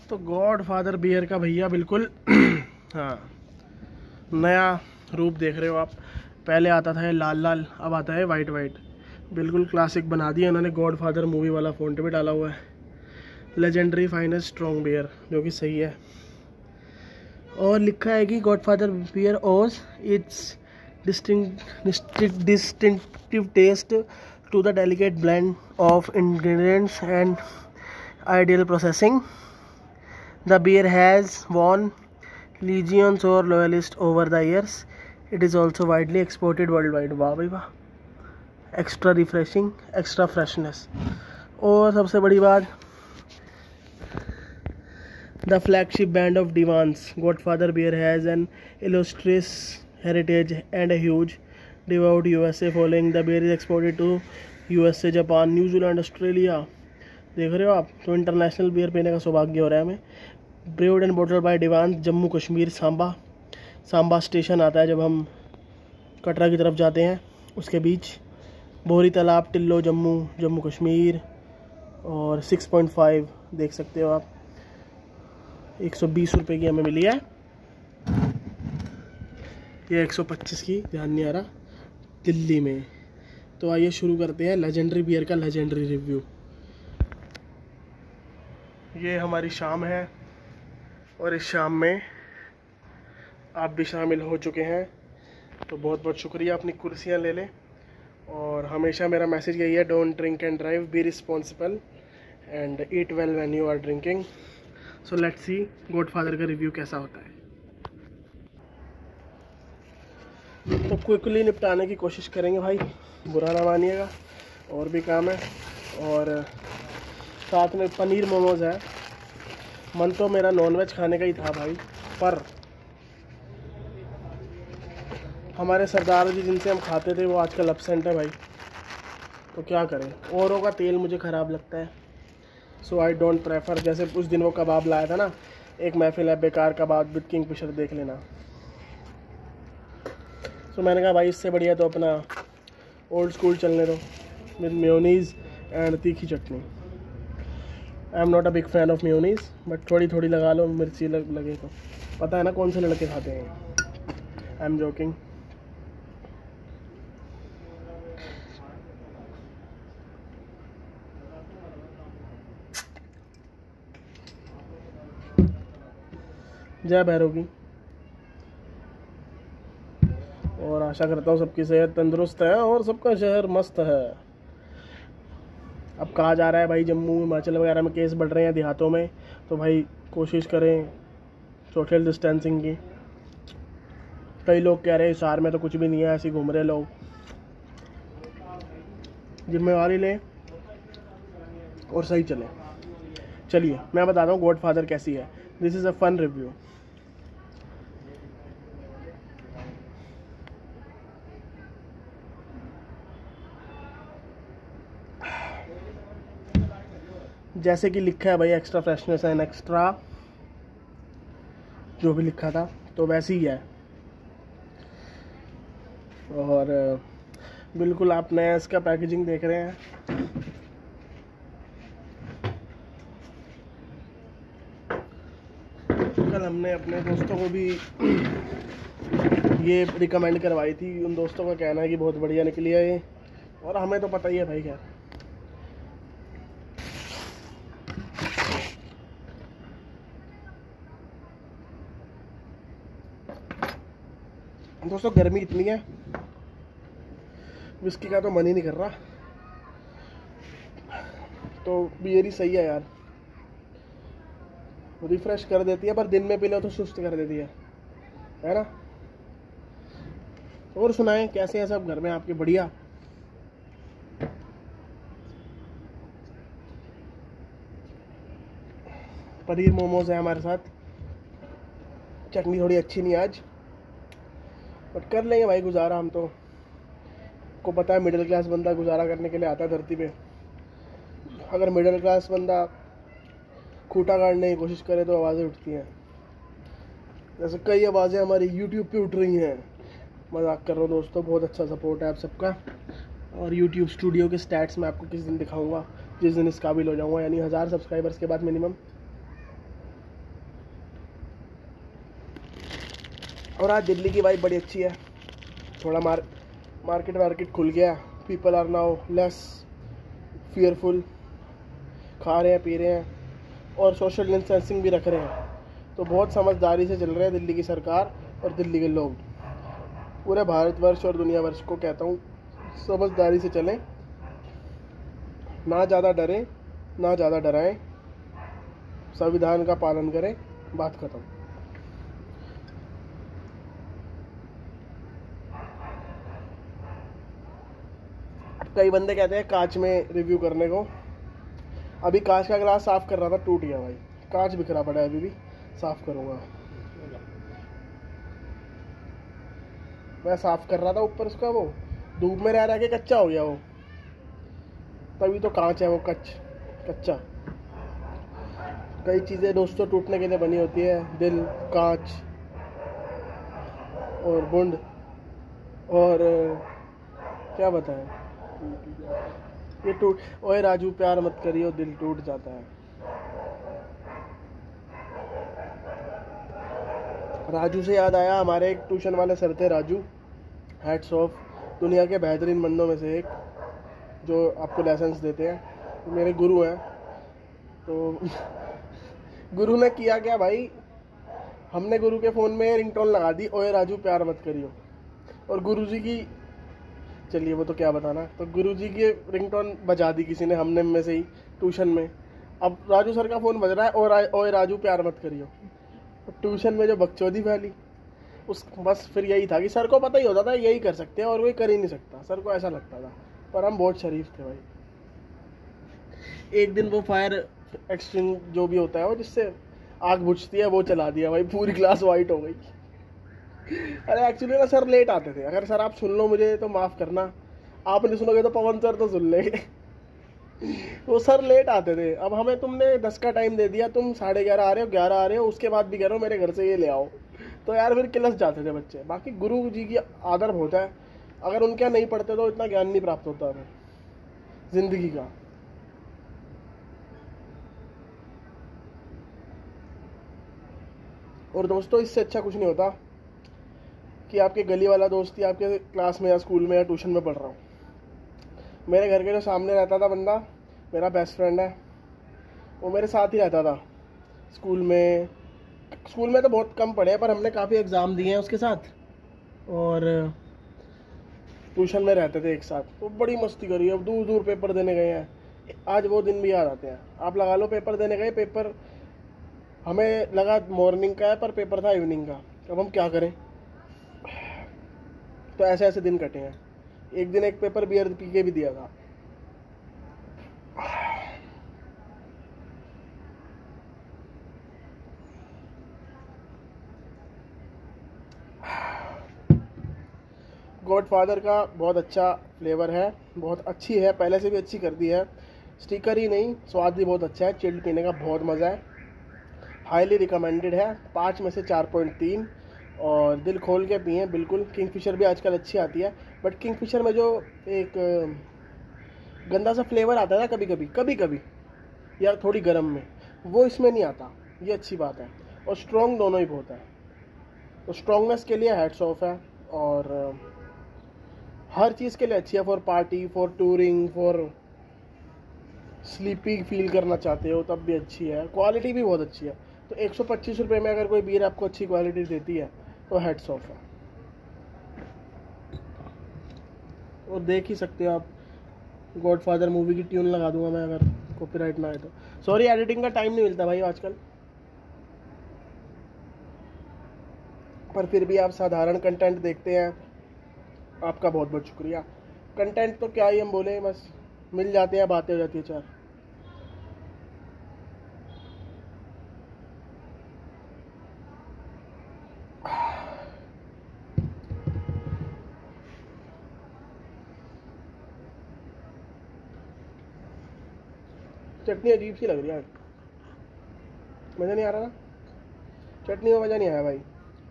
तो God father beer का भैया बिल्कुल हाँ नया रूप देख रहे हो आप। पहले आता था ये लाल लाल, अब आता है वाइट वाइट। बिल्कुल क्लासिक बना दिया इन्होंने, गॉड फादर मूवी वाला फ़ॉन्ट भी डाला हुआ है। लेजेंडरी फाइनेस्ट स्ट्रॉन्ग बियर, जो कि सही है। और लिखा है कि Godfather beer owes its distinctive taste to the delicate blend of ingredients and ideal processing. The beer has won legions or loyalists over the years. It is also widely exported worldwide. वाह भाई वाह, extra refreshing, extra freshness. और सबसे बड़ी बात, the flagship brand of Devon's Godfather beer has an illustrious heritage and a huge devout USA following. The beer is exported to USA, Japan, New Zealand, Australia. देख रहे हो आप, तो इंटरनेशनल बियर पीने का सौभाग्य हो रहा है हमें। Brewed and bottled by Devan, Jammu Kashmir, Samba station आता है जब हम कटरा की तरफ जाते हैं, उसके बीच बोहरी तालाब, टिल्लो, जम्मू कश्मीर। और 6.5 देख सकते हो आप, 120 रुपये की हमें मिली है। ये 125 की, ध्यान नहीं आ रहा, दिल्ली में। तो आइए शुरू करते हैं लेजेंडरी बियर का लेजेंडरी रिव्यू। ये हमारी शाम है और इस शाम में आप भी शामिल हो चुके हैं, तो बहुत बहुत शुक्रिया। अपनी कुर्सियां ले लें। और हमेशा मेरा मैसेज यही है, don't drink and drive, be responsible and eat well when you are drinking. So let's see Godfather का रिव्यू कैसा होता है। तो क्विकली निपटाने की कोशिश करेंगे भाई, बुरा ना मानिएगा, और भी काम है। और साथ में पनीर मोमोज है। मन तो मेरा नॉनवेज खाने का ही था भाई, पर हमारे सरदार जी जिनसे हम खाते थे वो आजकल एब्सेंट है भाई, तो क्या करें। औरों का तेल मुझे ख़राब लगता है, सो आई डोंट प्रेफर। जैसे उस दिन वो कबाब लाया था ना, एक महफिल है बेकार कबाब विद किंगफिशर, देख लेना। सो मैंने कहा भाई इससे बढ़िया तो अपना ओल्ड स्कूल चलने दो, विद मेयोनीज़ एंड तीखी चटनी। I am not a big fan of mayonnaise, but थोड़ी थोड़ी लगा लो, मिर्ची लगे तो। पता है ना कौन से लड़के खाते हैं, आई एम जोकिंग। जय भैरव की। और आशा करता हूँ सबकी सेहत तंदुरुस्त है और सबका शहर मस्त है। अब कहा जा रहा है भाई जम्मू हिमाचल वगैरह में केस बढ़ रहे हैं देहातों में, तो भाई कोशिश करें सोशल डिस्टेंसिंग की। कई लोग कह रहे हैं शहर में तो कुछ भी नहीं है, ऐसे घूम रहे लोग। जिम्मेवारी लें और सही चलें। चलिए मैं बताता हूँ गॉडफादर कैसी है। This is a fun review. जैसे कि लिखा है भाई, एक्स्ट्रा फ्रेशनेस एंड एक्स्ट्रा जो भी लिखा था तो वैसे ही है। और बिल्कुल आप नया इसका पैकेजिंग देख रहे हैं। कल हमने अपने दोस्तों को भी ये रिकमेंड करवाई थी, उन दोस्तों का कहना है कि बहुत बढ़िया निकली है ये, और हमें तो पता ही है भाई। क्या दोस्तों, गर्मी इतनी है, विस्की का तो मन ही नहीं कर रहा, तो बियर ही सही है यार। रिफ्रेश कर देती है, पर दिन में पी लो तो सुस्त कर देती है ना। और सुनाएं कैसे हैं सब घर में आपके? बढ़िया। पनीर मोमोज है हमारे साथ, चटनी थोड़ी अच्छी नहीं आज, बट कर लेंगे भाई गुजारा। हम तो को पता है मिडिल क्लास बंदा गुजारा करने के लिए आता है धरती पे। अगर मिडिल क्लास बंदा खूंटा काटने की कोशिश करे तो आवाज़ें उठती हैं, जैसे कई आवाज़ें हमारी यूट्यूब पे उठ रही हैं। मजाक कर रहा हूँ दोस्तों, बहुत अच्छा सपोर्ट है आप सबका। और यूट्यूब स्टूडियो के स्टैट्स मैं आपको किस दिन दिखाऊंगा, जिस दिन इस काबिल हो जाऊंगा, यानी 1000 सब्सक्राइबर्स के बाद मिनिमम। और आज दिल्ली की वाइब बड़ी अच्छी है, थोड़ा मार्केट खुल गया, people are now less fearful, खा रहे हैं पी रहे हैं और सोशल डिस्टेंसिंग भी रख रहे हैं। तो बहुत समझदारी से चल रहे हैं दिल्ली की सरकार और दिल्ली के लोग। पूरे भारतवर्ष और दुनिया वर्ष को कहता हूँ, समझदारी से चलें, ना ज़्यादा डरें ना ज़्यादा डराएं, संविधान का पालन करें, बात खत्म। कई बंदे कहते हैं कांच में रिव्यू करने को, अभी कांच का गिलास साफ कर रहा था, टूट गया भाई, कांच बिखरा पड़ा है, अभी भी साफ करूँगा। मैं साफ कर रहा था ऊपर उसका, वो धूप में रह के कच्चा हो गया वो, तभी तो कांच है वो, कच्चा। कई चीज़ें दोस्तों टूटने के लिए बनी होती है, दिल, कांच और बूंद, और क्या बताएं, ये टूट, ओए राजू प्यार मत करियो, दिल टूट जाता है। राजू से याद आया, हमारे एक ट्यूशन वाले सर थे राजू, हैट्स ऑफ, दुनिया के बेहतरीन बंदों में से एक, जो आपको लेसन्स देते हैं, मेरे गुरु हैं। तो गुरु ने किया क्या भाई, हमने गुरु के फ़ोन में रिंगटोन लगा दी, ओए राजू प्यार मत करियो, और गुरुजी की, चलिए वो तो क्या बताना, तो गुरुजी की रिंगटोन बजा दी किसी ने, हमने में से ही ट्यूशन में। अब राजू सर का फ़ोन बज रहा है, और ओए राजू प्यार मत करियो, ट्यूशन में जो बकचोदी फैली, उस बस फिर यही था कि सर को पता ही होता था यही कर सकते हैं और कोई कर ही नहीं सकता, सर को ऐसा लगता था, पर हम बहुत शरीफ थे भाई। एक दिन वो फायर एक्सटिंग जो भी होता है वो जिससे आग बुझती है, वो चला दिया भाई, पूरी क्लास वाइट हो गई। अरे एक्चुअली ना सर लेट आते थे, अगर सर आप सुन लो मुझे तो माफ़ करना, आप नहीं सुनोगे तो पवन सर तो सुन लेंगे। वो सर लेट आते थे, अब हमें तुमने 10 का टाइम दे दिया, तुम 11:30 आ रहे हो, 11 आ रहे हो, उसके बाद भी कह रहे हो मेरे घर से ये ले आओ, तो यार फिर किलस जाते थे बच्चे। बाकी गुरु जी की आदर होता है, अगर उनके यहाँ नहीं पढ़ते तो इतना ज्ञान नहीं प्राप्त होता हमें जिंदगी का। और दोस्तों इससे अच्छा कुछ नहीं होता कि आपके गली वाला दोस्त या आपके क्लास में या स्कूल में या ट्यूशन में पढ़ रहा हूँ। मेरे घर के जो सामने रहता था बंदा, मेरा बेस्ट फ्रेंड है, वो मेरे साथ ही रहता था स्कूल में तो बहुत कम पढ़े हैं, पर हमने काफ़ी एग्ज़ाम दिए हैं उसके साथ, और ट्यूशन में रहते थे एक साथ, तो बड़ी मस्ती करी। अब दूर दूर पेपर देने गए हैं, आज वो दिन भी याद आते हैं। आप लगा लो पेपर देने गए, पेपर हमें लगा मॉर्निंग का है पर पेपर था इवनिंग का, अब हम क्या करें। तो ऐसे ऐसे दिन कटे हैं। एक दिन एक पेपर बियर पी के भी दिया था। गॉडफादर का बहुत अच्छा फ्लेवर है, बहुत अच्छी है, पहले से भी अच्छी कर दी है, स्टिकर ही नहीं स्वाद भी बहुत अच्छा है, चिल्ड पीने का बहुत मज़ा है, हाईली रिकमेंडेड है, 5 में से 4.3, और दिल खोल के पिए बिल्कुल। किंगफिशर भी आजकल अच्छी आती है, बट किंगफिशर में जो एक गंदा सा फ्लेवर आता है ना कभी कभी या थोड़ी गर्म में, वो इसमें नहीं आता, ये अच्छी बात है। और स्ट्रॉन्ग दोनों ही बहुत है, तो स्ट्रॉन्गनेस के लिए हैट्स ऑफ है, और हर चीज़ के लिए अच्छी है, for party, for touring, for sleepy feel करना चाहते हो तब भी अच्छी है, क्वालिटी भी बहुत अच्छी है। तो 125 रुपये में अगर कोई बीयर आपको अच्छी क्वालिटी देती है तो हैट्स ऑफ है। और देख ही सकते हो आप, गॉडफादर मूवी की ट्यून लगा दूंगा मैं अगर कॉपीराइट ना आए तो। सॉरी, एडिटिंग का टाइम नहीं मिलता भाई आजकल, पर फिर भी आप साधारण कंटेंट देखते हैं, आपका बहुत बहुत शुक्रिया। कंटेंट तो क्या ही हम बोले, बस मिल जाते हैं, बातें हो जाती है चार। चटनी अजीब सी लग रही है, मज़ा नहीं आ रहा ना, चटनी में मज़ा नहीं आया भाई।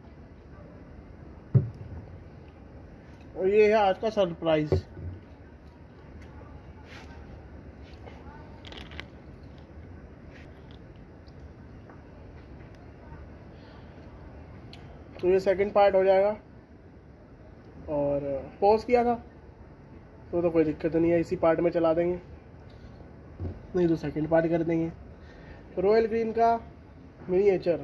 और ये है आज का सरप्राइज। तो ये सेकंड पार्ट हो जाएगा। और पॉज किया था तो कोई दिक्कत नहीं है, इसी पार्ट में चला देंगे, नहीं तो सेकंड पार्ट कर देंगे। रॉयल ग्रीन का मिनिएचर,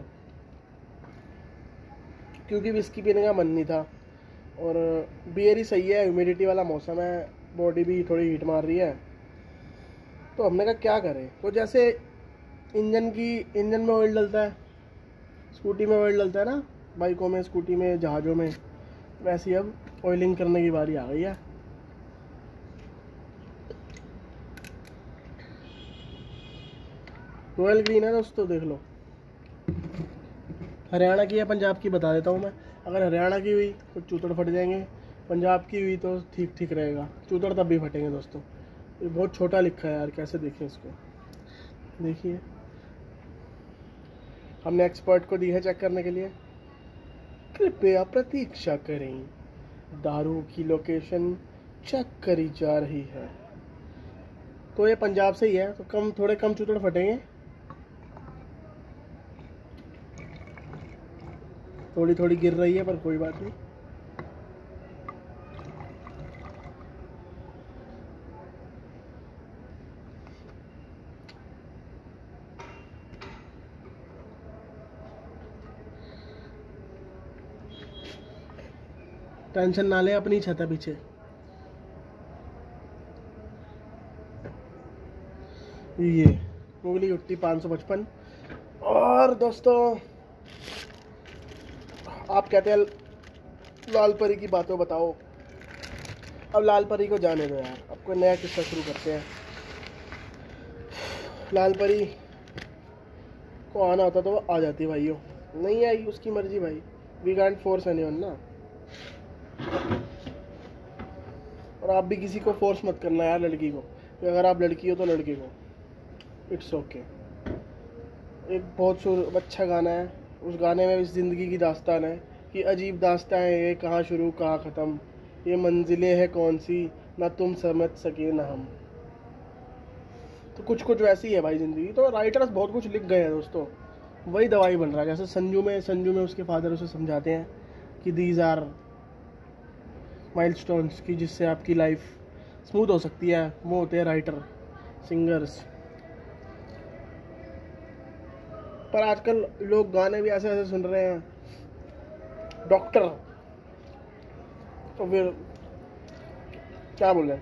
क्योंकि विस्की पीने का मन नहीं था और बियर ही सही है, ह्यूमिडिटी वाला मौसम है, बॉडी भी थोड़ी हीट मार रही है, तो हमने कहा क्या करें। तो जैसे इंजन में ऑयल डलता है, स्कूटी में ऑयल डलता है ना, बाइकों में, स्कूटी में, जहाज़ों में, वैसे ही अब ऑयलिंग करने की बारी आ गई है। रॉयल ग्रीन है दोस्तों, देख लो। हरियाणा की या पंजाब की बता देता हूँ मैं। अगर हरियाणा की हुई तो चूतड़ फट जाएंगे, पंजाब की हुई तो ठीक ठीक रहेगा, चूतड़ तब भी फटेंगे दोस्तों। ये बहुत छोटा लिखा है यार, कैसे देखें इसको। देखिए, हमने एक्सपर्ट को दी है चेक करने के लिए। कृपया प्रतीक्षा करें, दारू की लोकेशन चेक करी जा रही है। तो ये पंजाब से ही है, तो थोड़े कम चूतड़ फटेंगे, थोड़ी थोड़ी गिर रही है पर कोई बात नहीं। टेंशन ना ले, अपनी छत है पीछे। ये मुगली गुट्टी 555। और दोस्तों, आप कहते हैं लाल परी की बातों बताओ, अब लाल परी को जाने दो यार, अब कोई नया किस्सा शुरू करते हैं। लाल परी को आना होता तो वो आ जाती भाइयों, नहीं आई उसकी मर्जी भाई, वी कांट फोर्स एनीवन ना। और आप भी किसी को फोर्स मत करना यार, लड़की को, अगर आप लड़की हो तो लड़के को, इट्स ओके। एक बहुत अच्छा गाना है, उस गाने में इस ज़िंदगी की दास्तान है कि अजीब दास्तान है ये, कहाँ शुरू कहाँ ख़त्म, ये मंजिलें हैं कौन सी, ना तुम समझ सके ना हम। तो कुछ कुछ वैसी है भाई ज़िंदगी। तो राइटर्स बहुत कुछ लिख गए हैं दोस्तों, वही दवाई बन रहा है। जैसे संजू में उसके फादर उसे समझाते हैं कि दीज आर माइलस्टोन्स की जिससे आपकी लाइफ स्मूथ हो सकती है, वो होते हैं राइटर, सिंगर्स। पर आजकल लोग गाने भी ऐसे ऐसे सुन रहे हैं, डॉक्टर, तो फिर क्या बोले।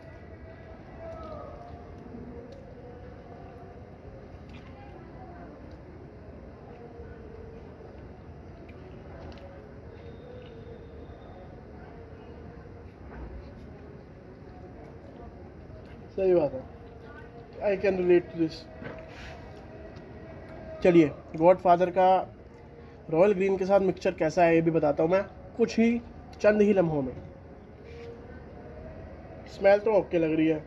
सही बात है, I can relate to this. चलिए, गॉडफादर का रॉयल ग्रीन के साथ मिक्सचर कैसा है ये भी बताता हूँ मैं, कुछ ही चंद ही लम्हों में। स्मेल तो ओके लग रही है।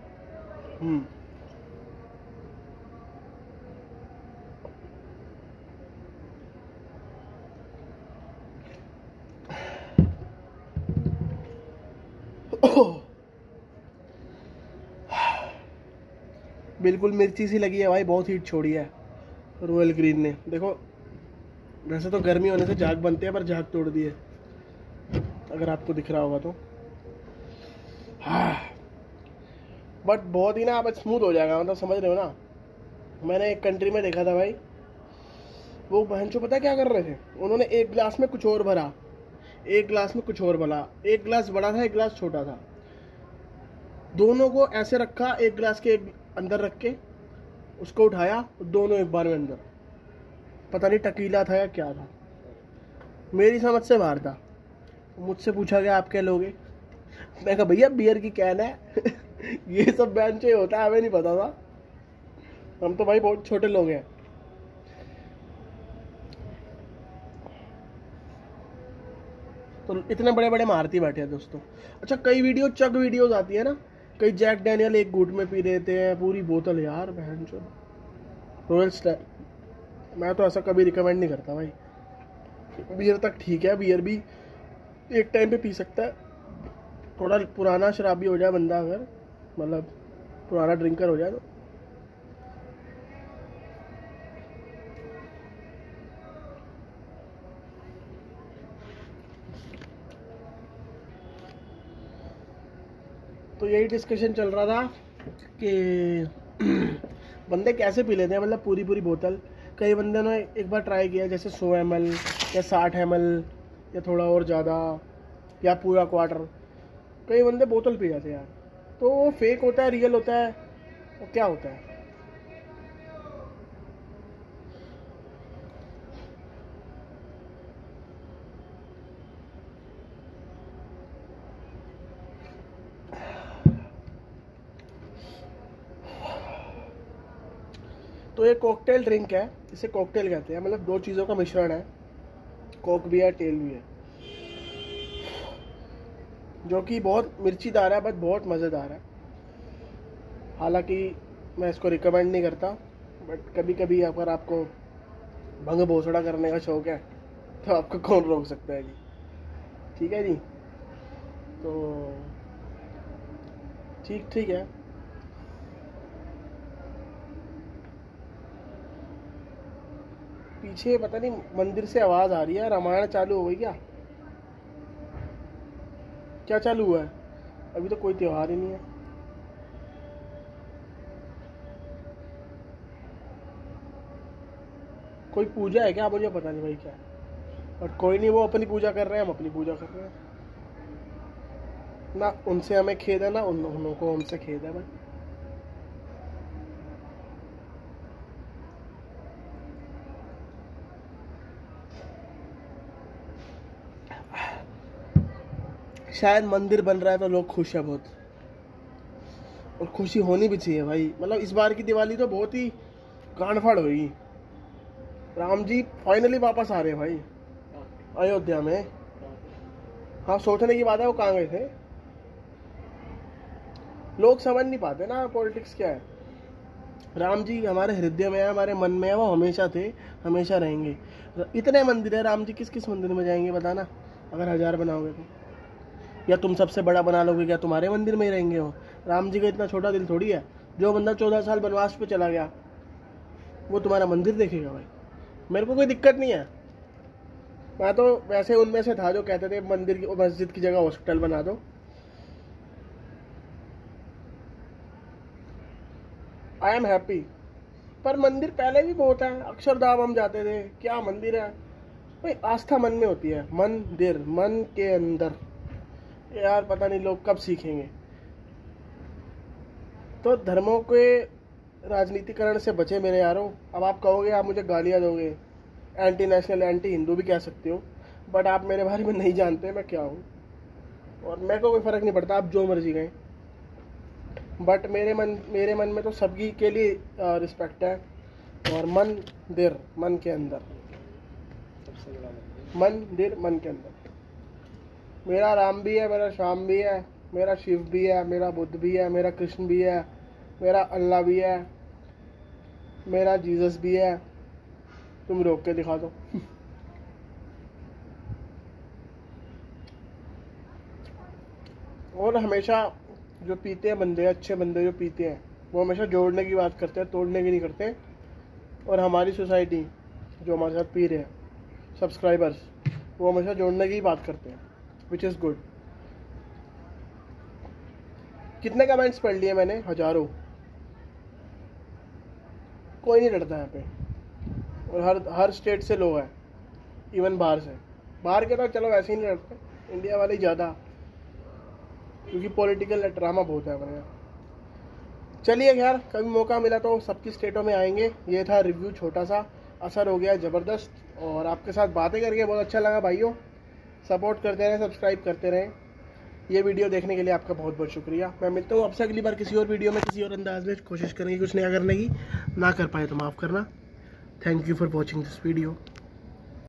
बिल्कुल मिर्ची सी लगी है भाई, बहुत हीट छोड़ी है रॉयल ग्रीन ने। देखो, वैसे तो गर्मी होने से झाग बनते हैं, पर झाग तोड़ दिए, अगर आपको दिख रहा होगा तो। बट बहुत ही ना अब स्मूथ हो जाएगा, मतलब समझ रहे हो ना। मैंने एक कंट्री में देखा था भाई, वो बहनचोद पता क्या कर रहे थे, उन्होंने एक गिलास में कुछ और भरा, एक गिलास में कुछ और भरा, एक गिलास बड़ा था, एक गिलास छोटा था, दोनों को ऐसे रखा, एक गिलास के एक अंदर रख के उसको उठाया, दोनों एक बार में अंदर। पता नहीं टकीला था या क्या था, मेरी समझ से बाहर था। मुझसे पूछा गया आप क्या लोगे, मैं कहा भैया बियर की कैन है। ये सब बैंड चाहिए होता है, हमें नहीं पता था, हम तो भाई बहुत छोटे लोग हैं। तो इतने बड़े बड़े मारती बैठे हैं दोस्तों। अच्छा, कई वीडियो चग वीडियोस आती है ना, कई जैक डैनियल एक घूंट में पी लेते हैं पूरी बोतल यार, बहन चो। रॉयल स्टार, मैं तो ऐसा कभी रिकमेंड नहीं करता भाई। बियर तक ठीक है, बियर भी एक टाइम पे पी सकता है, थोड़ा पुराना शराबी हो जाए बंदा, अगर मतलब पुराना ड्रिंकर हो जाए तो। तो यही डिस्कशन चल रहा था कि बंदे कैसे पी लेते हैं, मतलब पूरी पूरी बोतल। कई बंदे ने एक बार ट्राई किया, जैसे 100 ml या 60 ml या थोड़ा और ज़्यादा या पूरा क्वार्टर। कई बंदे बोतल पी जाते हैं यार। तो वो फेक होता है, रियल होता है, वो क्या होता है? तो ये कॉकटेल ड्रिंक है, इसे कॉकटेल कहते हैं, मतलब दो चीज़ों का मिश्रण है, कोक भी है टेल भी है, जो कि बहुत मिर्चीदार है बट बहुत मज़ेदार है। हालांकि मैं इसको रिकमेंड नहीं करता, बट कभी कभी अगर आपको भंग भोसड़ा करने का शौक है तो आपको कौन रोक सकता है जी। ठीक है जी, तो ठीक है। पीछे पता नहीं मंदिर से आवाज़ आ रही है, रामायण चालू हो गई क्या? क्या चालू हुआ है? अभी तो कोई त्योहार ही नहीं है। कोई पूजा है क्या? मुझे पता नहीं भाई क्या है, बट कोई नहीं, वो अपनी पूजा कर रहे हैं, हम अपनी पूजा कर रहे हैं ना। उनसे हमें खेद है ना उनको हमसे खेद है भाई। शायद मंदिर बन रहा है तो लोग खुश है बहुत, और खुशी होनी भी चाहिए भाई। मतलब इस बार की दिवाली तो बहुत ही गांडफाड़ हुई। राम जी फाइनली वापस आ रहे हैं भाई अयोध्या में। हाँ, सोचने की बात है, वो कहाँ गए थे? लोग समझ नहीं पाते ना पॉलिटिक्स क्या है। राम जी हमारे हृदय में है, हमारे मन में है, वो हमेशा थे, हमेशा रहेंगे। इतने मंदिर है, राम जी किस किस मंदिर में जाएंगे बताना? अगर 1000 बनाओगे तो, या तुम सबसे बड़ा बना लोगे, क्या तुम्हारे मंदिर में ही रहेंगे वो? राम जी का इतना छोटा दिल थोड़ी है। जो बंदा 14 साल वनवास पे चला गया वो तुम्हारा मंदिर देखेगा भाई? मेरे को कोई दिक्कत नहीं है, मैं तो वैसे उनमें से था जो कहते थे मंदिर की मस्जिद की जगह हॉस्पिटल बना दो। I am happy. पर मंदिर पहले भी बहुत है, अक्षरधाम हम जाते थे, क्या मंदिर है भाई। आस्था मन में होती है, मंदिर मन के अंदर। यार पता नहीं लोग कब सीखेंगे। तो धर्मों के राजनीतिकरण से बचे मेरे यारों। अब आप कहोगे, आप मुझे गालियाँ दोगे, एंटी नेशनल एंटी हिंदू भी कह सकते हो, बट आप मेरे बारे में नहीं जानते मैं क्या हूँ, और मेरे को कोई फ़र्क नहीं पड़ता, आप जो मर्जी गए। बट मेरे मन में तो सभी के लिए रिस्पेक्ट है। और मंदिर मन के अंदर, मंदिर मन के अंदर। मेरा राम भी है, मेरा श्याम भी है, मेरा शिव भी है, मेरा बुद्ध भी है, मेरा कृष्ण भी है, मेरा अल्लाह भी है, मेरा जीसस भी है। तुम रोक के दिखा दो। और हमेशा जो पीते हैं बंदे, अच्छे बंदे जो पीते हैं, वो हमेशा जोड़ने की बात करते हैं, तोड़ने की नहीं करते। और हमारी सोसाइटी जो हमारे साथ पी रहे हैं, सब्सक्राइबर्स, वो हमेशा जोड़ने की बात करते हैं, विच इज़ गुड। कितने कमेंट्स पढ़ लिए मैंने? हजारों। कोई नहीं लड़ता यहाँ पे, और हर स्टेट से लोग हैं, इवन बाहर से। बाहर के तो चलो वैसे ही नहीं लड़ते, इंडिया वाले ज़्यादा, क्योंकि पॉलिटिकल ड्रामा बहुत है हमारे यहाँ। चलिए यार, कभी मौका मिला तो सबकी स्टेटों में आएंगे। ये था रिव्यू, छोटा सा, असर हो गया ज़बरदस्त, और आपके साथ बातें करके बहुत अच्छा लगा भाइयों। सपोर्ट करते रहें, सब्सक्राइब करते रहें। ये वीडियो देखने के लिए आपका बहुत बहुत शुक्रिया। मैं मिलता हूँ आपसे अगली बार किसी और वीडियो में, किसी और अंदाज में। कोशिश करेंगे कुछ नया करने की, ना कर पाए तो माफ़ करना। Thank you for watching this video.